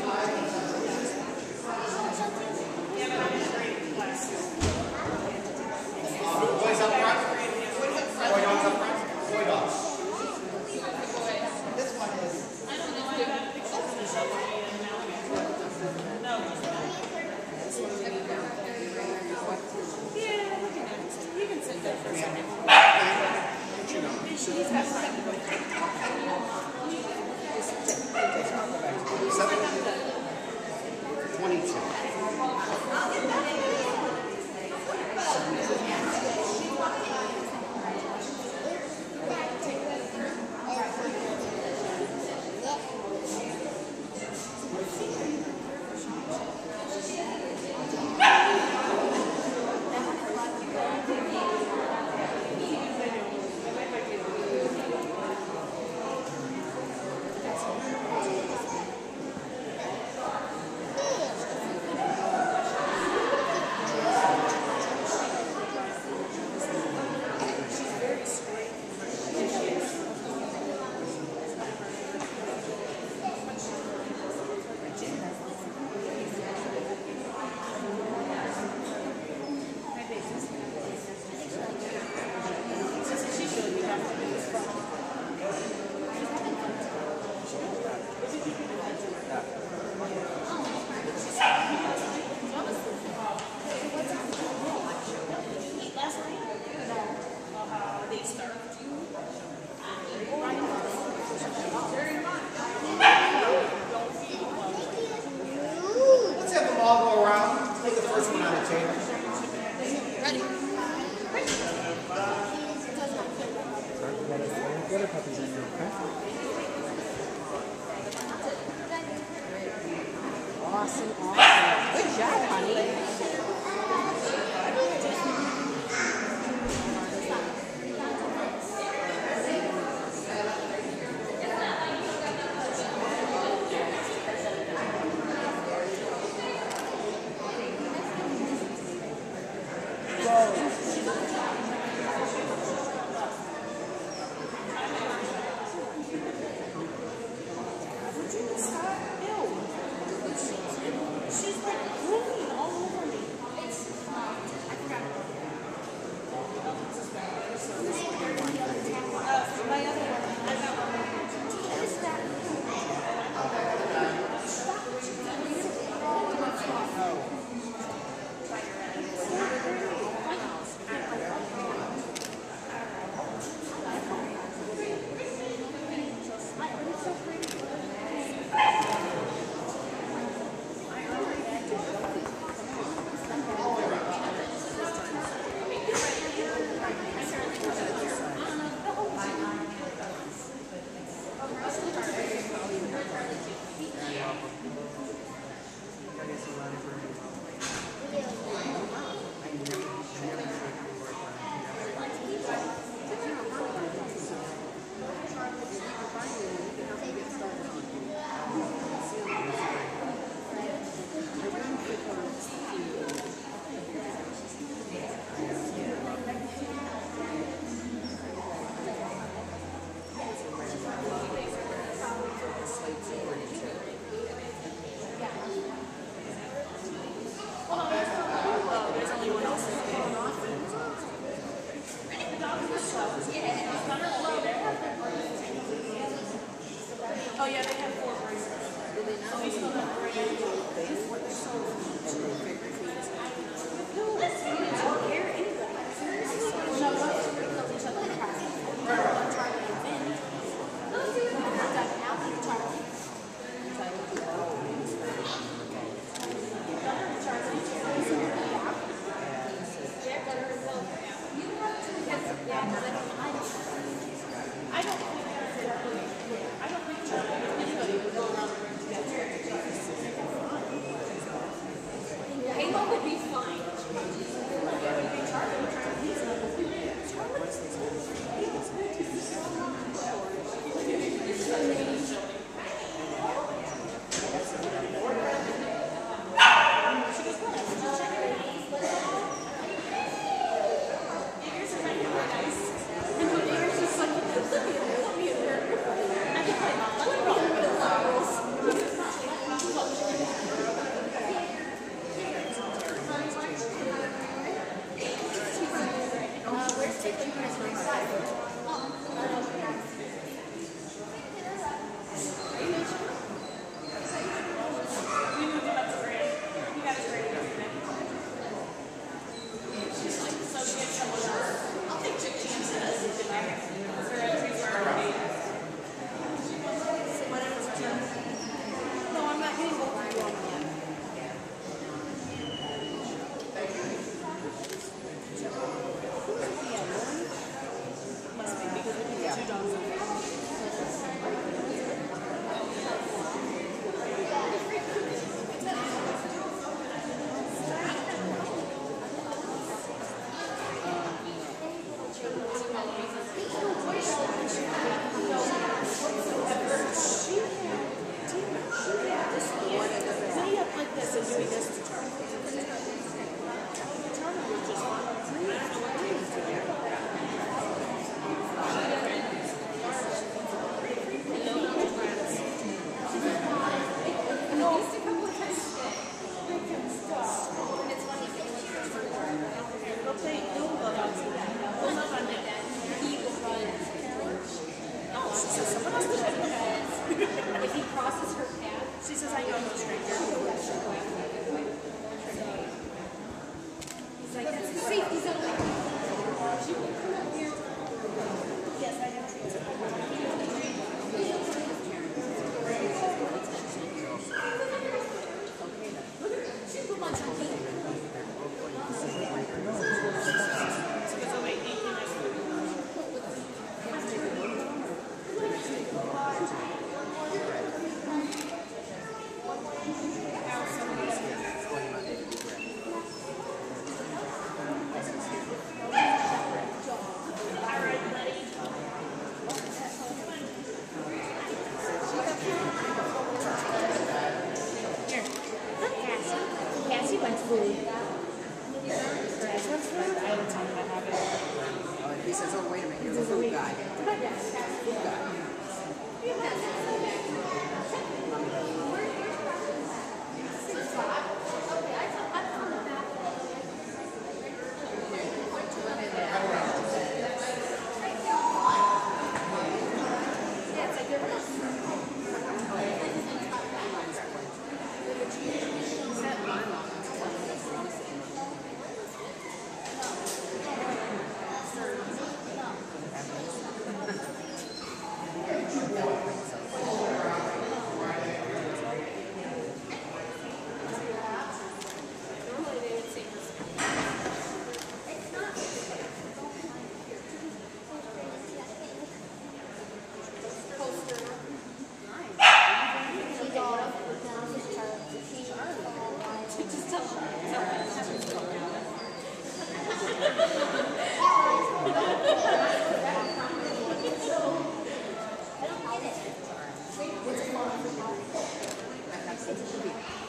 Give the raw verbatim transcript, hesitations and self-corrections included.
Boys up front. Boy dogs up front. Boy dogs. This one is. I don't know. Yeah, you can sit there for a second. Seven. Twenty-two. Let's have them all go around. Take the first one on the table. Ready? Water puppies in there, okay? Awesome, awesome. Good job, honey. She's like moving all over me. Oh yeah, they have four bracelets. Do they not? Oh, we still have three. What they're so I don't care anybody. Seriously? No, no, no, each other in the past. I'm trying to defend. I've got an out in Charlie. I don't think I don't think anybody would go around the ring together. Halo would be fine. Charlie, Charlie, If he crosses her path, she says, I know no stranger. He's like, that's the safety zone. She will come up here. Yes, I have She's a bunch of people. Cassie went to food. I haven't told him I have it. He says, oh, wait a minute, you're the food guy. Food guy. I don't get it.